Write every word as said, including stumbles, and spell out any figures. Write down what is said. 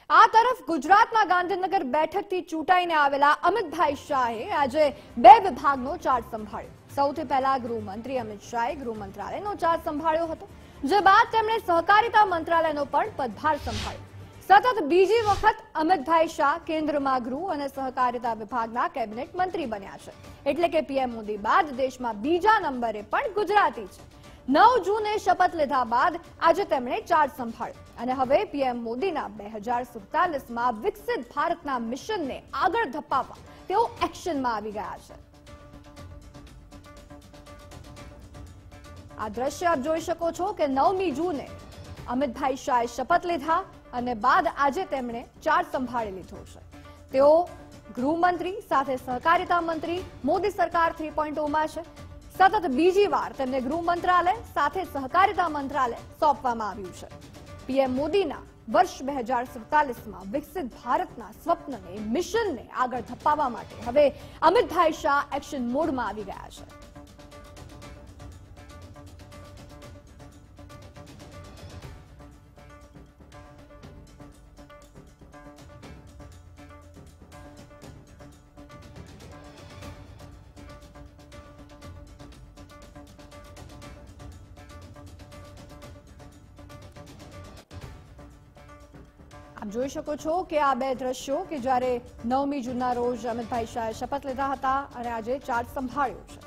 આ તરફ ગુજરાતના ગાંધીનગર બેઠકથી ચૂંટાઈને આવેલા અમિતભાઈ શાહે આજે બે વિભાગનો ચાર્જ સંભાળ્યો। સૌથી પહેલા ગૃહમંત્રી અમિત શાહે ગૃહ મંત્રાલયનો ચાર્જ સંભાળ્યો હતો, જે બાદ તેમણે સહકારિતા મંત્રાલયનો પણ પદભાર સંભાળ્યો। સતત બીજી વખત અમિતભાઈ શાહ કેન્દ્રમાં ગૃહ અને સહકારિતા વિભાગના કેબિનેટ મંત્રી બન્યા છે, એટલે કે પીએમ મોદી બાદ દેશમાં બીજા નંબરે પણ ગુજરાતી છે। નવ જૂને શપથ લીધા બાદ આજે તેમણે ચાર્જ સંભાળ્યો અને હવે પીએમ મોદીના બે હજાર સુડતાલીસમાં વિકસિત ભારતના મિશનને આગળ ધપાવવા તેઓ એક્શનમાં આવી ગયા છે। આ દ્રશ્ય આપ જોઈ શકો છો કે નવમી જૂને અમિતભાઈ શાહે શપથ લીધા અને બાદ આજે તેમણે ચાર્જ સંભાળી લીધો છે। તેઓ ગૃહમંત્રી સાથે સહકારિતા મંત્રી મોદી સરકાર થ્રી પોઈન્ટ ઓ માં છે। સતત બીજી વાર તેમને ગૃહ મંત્રાલય સાથે સહકારિતા મંત્રાલય સોંપવામાં આવ્યું છે। પીએમ મોદીના વર્ષ બે હજાર સુડતાલીસમાં વિકસિત ભારતના સ્વપ્નને મિશનને આગળ ધપાવવા માટે હવે અમિતભાઈ શાહ એક્શન મોડમાં આવી ગયા છે। આપ જોઈ શકો છો કે આ બે દ્રશ્યો કે જ્યારે નવમી જૂનના રોજ અમિતભાઈ શાહે શપથ લીધા હતા અને આજે ચાર્જ સંભાળ્યો છે।